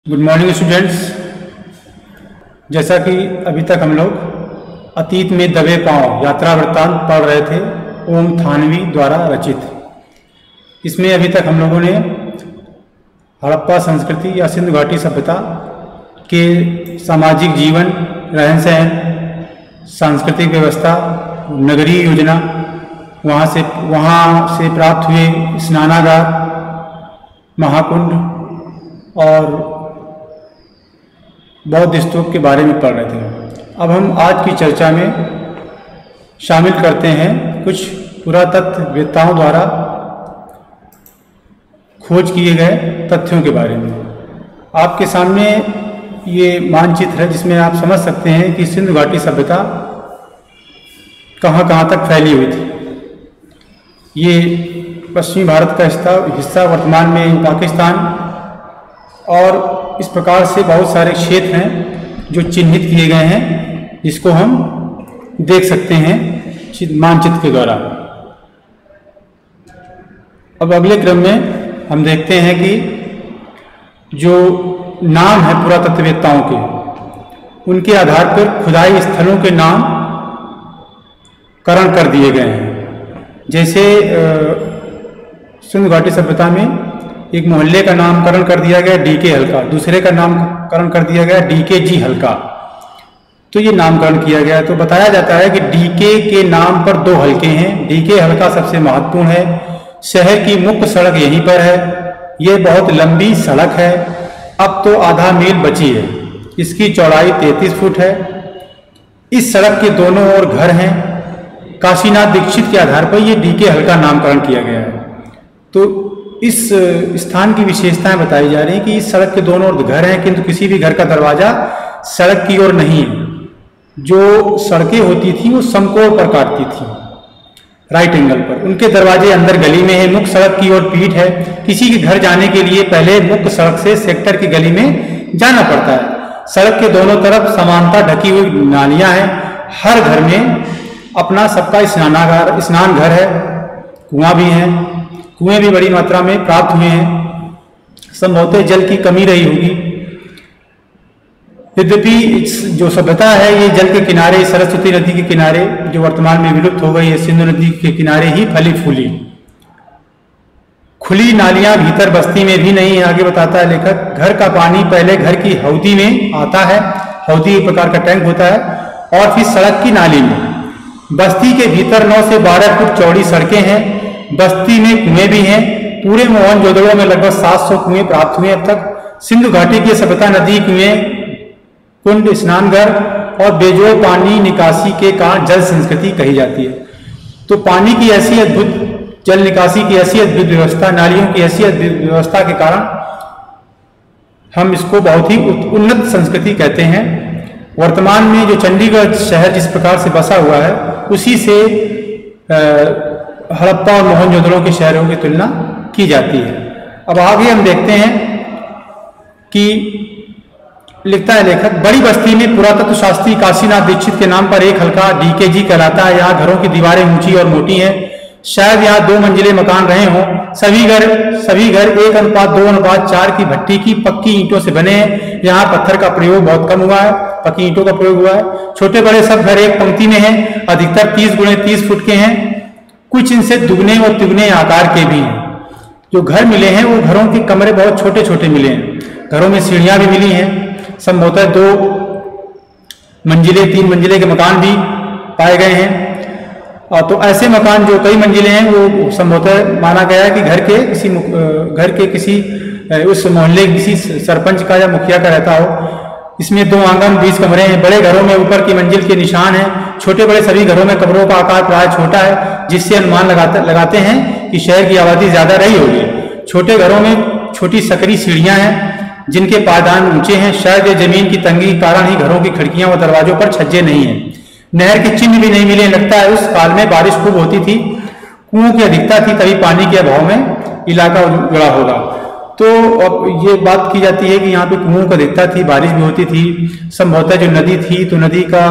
Good morning students. जैसा कि अभी तक हम लोग अतीत में दबे पांव यात्रा वृत्तांत पढ़ रहे थे ओम थानवी द्वारा रचित। इसमें अभी तक हम लोगों ने हड़प्पा संस्कृति या सिंधु घाटी सभ्यता के सामाजिक जीवन, रहन सहन, सांस्कृतिक व्यवस्था, नगरीय योजना, वहाँ से प्राप्त हुए स्नानागार, महाकुंड और बौद्ध स्तूप के बारे में पढ़ रहे थे। अब हम आज की चर्चा में शामिल करते हैं कुछ पुरातत्ववेत्ताओं द्वारा खोज किए गए तथ्यों के बारे में। आपके सामने ये मानचित्र है जिसमें आप समझ सकते हैं कि सिंधु घाटी सभ्यता कहाँ कहाँ तक फैली हुई थी। ये पश्चिमी भारत का हिस्सा वर्तमान में पाकिस्तान और इस प्रकार से बहुत सारे क्षेत्र हैं जो चिन्हित किए गए हैं, जिसको हम देख सकते हैं मानचित्र के द्वारा। अब अगले क्रम में हम देखते हैं कि जो नाम है पुरातत्ववेत्ताओं के, उनके आधार पर खुदाई स्थलों के नाम करण कर दिए गए हैं। जैसे सिंधु घाटी सभ्यता में एक मोहल्ले का नामकरण कर दिया गया डीके हल्का, दूसरे का नामकरण कर दिया गया डीके जी हल्का। तो ये नामकरण किया गया। तो बताया जाता है कि डीके के नाम पर 2 हल्के हैं। डीके हल्का सबसे महत्वपूर्ण है। शहर की मुख्य सड़क यहीं पर है। ये बहुत लंबी सड़क है। अब तो आधा मील बची है। इसकी चौड़ाई 33 फुट है। इस सड़क के दोनों ओर घर हैं। काशीनाथ दीक्षित के आधार पर यह डीके हल्का नामकरण किया गया है। तो इस स्थान की विशेषताएं बताई जा रही हैं कि इस सड़क के दोनों ओर घर हैं, किंतु किसी भी घर का दरवाजा सड़क की ओर नहीं है। जो सड़कें होती थी वो समकोण पर काटती थी, राइट एंगल पर। उनके दरवाजे अंदर गली में है। मुख्य सड़क की ओर पीठ है। किसी के घर जाने के लिए पहले मुख्य सड़क से सेक्टर की गली में जाना पड़ता है। सड़क के दोनों तरफ समानता ढकी हुई नालियां हैं। हर घर में अपना सबका स्नान घर है। कुआं भी है। कुएं भी बड़ी मात्रा में प्राप्त हुए हैं। संभवतः जल की कमी रही होगी। यद्यपि जो सभ्यता है ये जल के किनारे, सरस्वती नदी के किनारे, जो वर्तमान में विलुप्त हो गई है, सिंधु नदी के किनारे ही फली फूली। खुली नालियां भीतर बस्ती में भी नहीं है। आगे बताता है लेखक, घर का पानी पहले घर की हौदी में आता है। हौदी एक प्रकार का टैंक होता है। और फिर सड़क की नाली में। बस्ती के भीतर 9 से 12 फुट चौड़ी सड़कें हैं। बस्ती में कुएं भी हैं। पूरे मोहनजोदड़ो में लगभग 700 कुएं प्राप्त हुए अब तक। सिंधु घाटी की सभ्यता नदी, कुएं, कुंड, स्नानघर और बेजोड़ पानी निकासी के कारण जल संस्कृति कही जाती है। तो पानी की ऐसी अद्भुत, जल निकासी की ऐसी अद्भुत व्यवस्था, नालियों की ऐसी अद्भुत व्यवस्था के कारण हम इसको बहुत ही उन्नत संस्कृति कहते हैं। वर्तमान में जो चंडीगढ़ शहर जिस प्रकार से बसा हुआ है, उसी से हड़प्पा और मोहनजोदड़ो के शहरों की तुलना की जाती है। अब आगे हम देखते हैं कि लिखता है लेखक, बड़ी बस्ती में पुरातत्व शास्त्री काशीनाथ दीक्षित के नाम पर एक हल्का डीके जी कहलाता है। यहाँ घरों की दीवारें ऊंची और मोटी हैं। शायद यहाँ 2 मंजिले मकान रहे हों। सभी घर 1:2:4 की भट्टी की पक्की ईंटों से बने हैं। यहाँ पत्थर का प्रयोग बहुत कम हुआ है, पक्की ईंटों का प्रयोग हुआ है। छोटे बड़े सब घर एक पंक्ति में हैं। अधिकतर 30x30 फुट के हैं। कुछ इनसे दुगने और तिगुने आकार के भी हैं। जो घर मिले हैं वो घरों के कमरे बहुत छोटे छोटे मिले हैं। घरों में सीढ़ियां भी मिली हैं। संभवतः 2 मंजिले 3 मंजिले के मकान भी पाए गए हैं। तो ऐसे मकान जो कई मंजिले हैं वो संभवतः माना गया है कि घर के किसी उस मोहल्ले किसी सरपंच का या मुखिया का रहता हो। इसमें 2 आंगन, 20 कमरे हैं। बड़े घरों में ऊपर की मंजिल के निशान हैं। छोटे बड़े सभी घरों में कमरों का आकार प्राय छोटा है, जिससे अनुमान लगाते हैं कि शहर की आबादी ज्यादा रही होगी। छोटे घरों में छोटी सकरी सीढ़ियां हैं जिनके पायदान ऊंचे हैं। शायद ये जमीन की तंगी के कारण ही घरों की खिड़कियां व दरवाजों पर छज्जे नहीं हैं। नहर के चिन्ह भी नहीं मिले। लगता है उस काल में बारिश खूब होती थी, कुओं की अधिकता थी, तभी पानी के अभाव में इलाका उजड़ा होगा। तो अब ये बात की जाती है कि यहाँ पे कुओं की अधिकता थी, बारिश भी होती थी। संभवतः जो नदी थी तो नदी का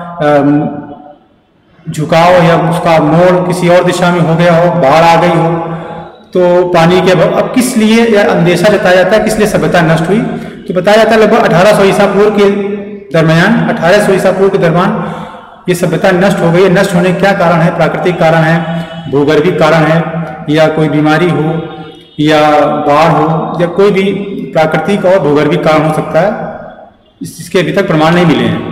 झुकाव या उसका मोड़ किसी और दिशा में हो गया हो, बाढ़ आ गई हो। तो पानी के अब किस लिए यह अंदेशा जताया जाता है किस लिए सभ्यता नष्ट हुई, तो बताया जाता है लगभग 1800 ईसा पूर्व के दरमियान, 1800 ईसा पूर्व के दरमियान ये सभ्यता नष्ट हो गई है। नष्ट होने के क्या कारण है? प्राकृतिक कारण है, भूगर्भिक कारण है, या कोई बीमारी हो, या बाढ़ हो, या कोई भी प्राकृतिक और भूगर्भिक कारण हो सकता है। इसके अभी तक प्रमाण नहीं मिले हैं।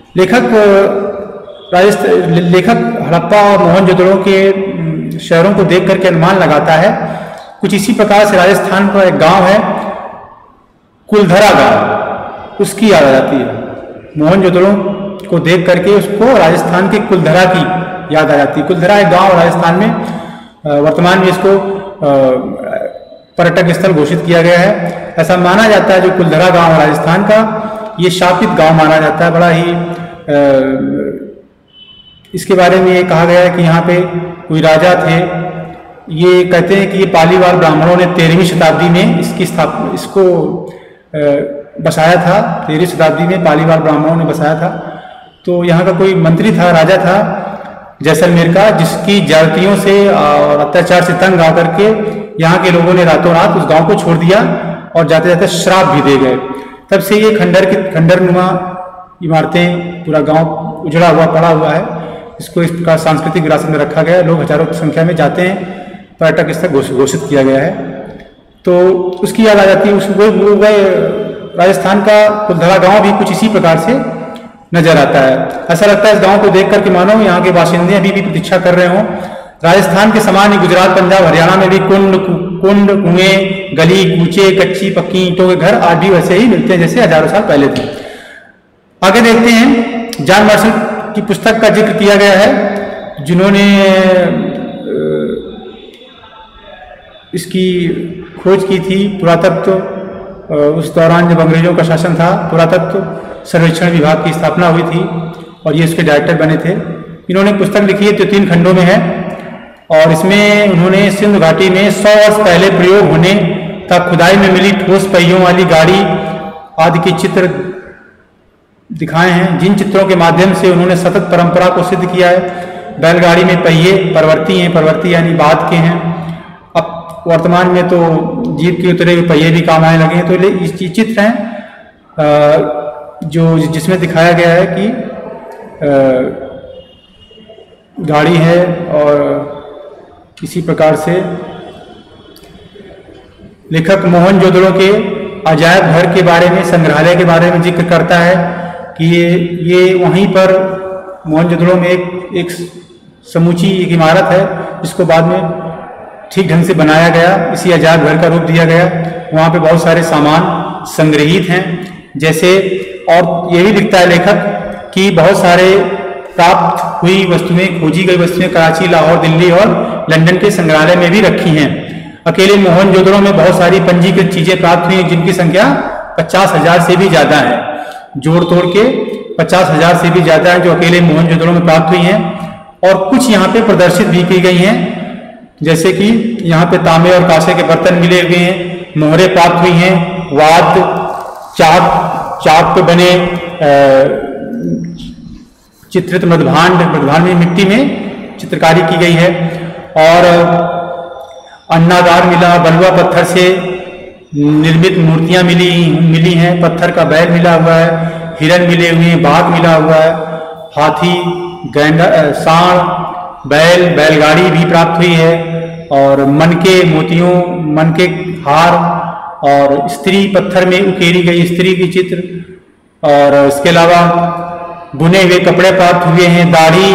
लेखक हड़प्पा और मोहनजोदड़ो के शहरों को देख करके अनुमान लगाता है। कुछ इसी प्रकार से राजस्थान का एक गांव है कुलधरा गांव, उसकी याद आ जाती है। मोहनजोदड़ो को देख करके उसको राजस्थान के कुलधरा की याद आ जाती है। कुलधरा एक गांव राजस्थान में, वर्तमान में इसको पर्यटक स्थल घोषित किया गया है। ऐसा माना जाता है जो कुलधरा गांव राजस्थान का, ये शापित गांव माना जाता है। बड़ा ही इसके बारे में ये कहा गया है कि यहाँ पे कोई राजा थे। ये कहते हैं कि ये पालीवाल ब्राह्मणों ने 13वीं शताब्दी में इसको बसाया था। 13वीं शताब्दी में पालीवाल ब्राह्मणों ने बसाया था। तो यहाँ का कोई मंत्री था, राजा था जैसलमेर का, जिसकी ज्यादतियों से और अत्याचार से तंग आकर के यहाँ के लोगों ने रातों रात उस गांव को छोड़ दिया और जाते जाते श्राप भी दे गए। तब से ये खंडरनुमा इमारतें, पूरा गांव उजड़ा हुआ पड़ा हुआ है। इसको इस प्रकार सांस्कृतिक विरासत में रखा गया है। लोग हजारों की संख्या में जाते हैं, पर्यटक स्थल घोषित किया गया है। तो उसकी याद आ जाती है। वो राजस्थान का कुलधरा गांव भी कुछ इसी प्रकार से नजर आता है। ऐसा लगता है इस गांव को देख करके मानो यहाँ के बाशिंदे अभी भी प्रतीक्षा कर रहे हों। राजस्थान के समान ही गुजरात, पंजाब, हरियाणा में भी कुंड, कुएं, गली कूचे, कच्ची पक्की ईंटों के घर आज भी वैसे ही मिलते हैं जैसे हजारों साल पहले थे। आगे देखते हैं, जॉन मार्शल की पुस्तक का जिक्र किया गया है, जिन्होंने इसकी खोज की थी। पुरातत्व, उस दौरान जब अंग्रेजों का शासन था, पुरातत्व सर्वेक्षण विभाग की स्थापना हुई थी और ये उसके डायरेक्टर बने थे। इन्होंने पुस्तक लिखी है जो 3 खंडों में है और इसमें उन्होंने सिंधु घाटी में 100 वर्ष पहले प्रयोग होने तक खुदाई में मिली ठोस पहियों वाली गाड़ी आदि के चित्र दिखाए हैं, जिन चित्रों के माध्यम से उन्होंने सतत परंपरा को सिद्ध किया है। बैलगाड़ी में पहिए परवर्ती हैं, परवर्ती यानी बाद के हैं। अब वर्तमान में तो जीप के उतरे हुए पहिए भी काम आने लगे हैं। तो ये चित्र हैं जो जिसमें दिखाया गया है कि गाड़ी है और इसी प्रकार से लेखक मोहनजोदड़ो के अजायब घर के बारे में, संग्रहालय के बारे में जिक्र करता है कि ये वहीं पर मोहनजोदड़ो में एक समूची एक इमारत है जिसको बाद में ठीक ढंग से बनाया गया, इसी अजायब घर का रूप दिया गया। वहाँ पे बहुत सारे सामान संग्रहित हैं जैसे, और ये भी लिखता है लेखक कि बहुत सारे प्राप्त हुई वस्तुएं, खोजी गई वस्तुएं कराची, लाहौर, दिल्ली और लंदन के संग्रहालय में भी रखी हैं। अकेले मोहनजोदड़ो में बहुत सारी पंजीकृत चीजें प्राप्त हुई जिनकी संख्या 50,000 से भी ज्यादा है। जोड़ तोड़ के 50,000 से भी ज्यादा है जो अकेले मोहनजोदड़ो में प्राप्त हुई हैं। और कुछ यहाँ पे प्रदर्शित भी की गई हैं, जैसे कि यहाँ पे तांबे और कांसे के बर्तन मिले हुए हैं, मोहरे प्राप्त हुई हैं, वाद, चाक पे बने चित्रित मृदभांड में मिट्टी में चित्रकारी की गई है। और अन्नादार मिला, बलुआ पत्थर से निर्मित मूर्तियां मिली हैं, पत्थर का बैल मिला हुआ है, हिरन मिले हुए हैं, बाघ मिला हुआ है, हाथी, सांड, बैलगाड़ी भी प्राप्त हुई है, और मन के हार और स्त्री पत्थर में उकेरी गई स्त्री की चित्र, और इसके अलावा बुने हुए कपड़े प्राप्त हुए हैं, दाढ़ी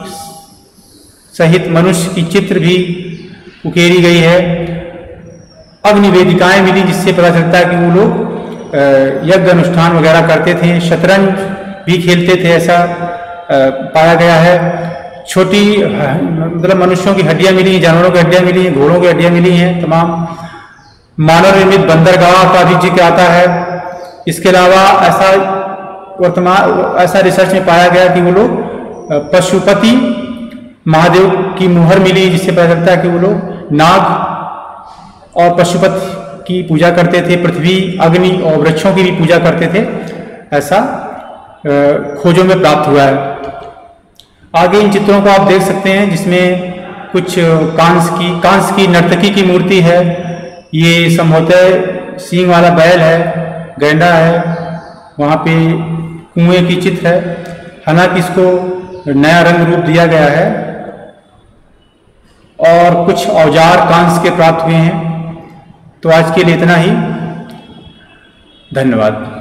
सहित मनुष्य की चित्र भी उकेरी गई है। अग्निवेदिकाएं मिली जिससे पता चलता है कि वो लोग यज्ञ अनुष्ठान वगैरह करते थे, शतरंज भी खेलते थे, ऐसा पाया गया है। छोटी मतलब मनुष्यों की हड्डियां मिली हैं, जानवरों की हड्डियां मिली हैं, घोड़ों की हड्डियां मिली हैं तमाम। मानव निर्मित बंदरगाह का भी जिक्र आता है। इसके अलावा ऐसा रिसर्च में पाया गया कि वो लोग पशुपति महादेव की मुहर मिली जिससे पता चलता है कि वो लोग नाग और पशुपति की पूजा करते थे, पृथ्वी, अग्नि और वृक्षों की भी पूजा करते थे, ऐसा खोजों में प्राप्त हुआ है। आगे इन चित्रों को आप देख सकते हैं जिसमें कुछ कांस की नर्तकी की मूर्ति है। ये संभवतः सींग वाला बैल है गैंडा है, वहाँ पे कुएं की चित्र है। हालांकि इसको नया रंग रूप दिया गया है और कुछ औजार कांस्य के प्राप्त हुए हैं। तो आज के लिए इतना ही। धन्यवाद।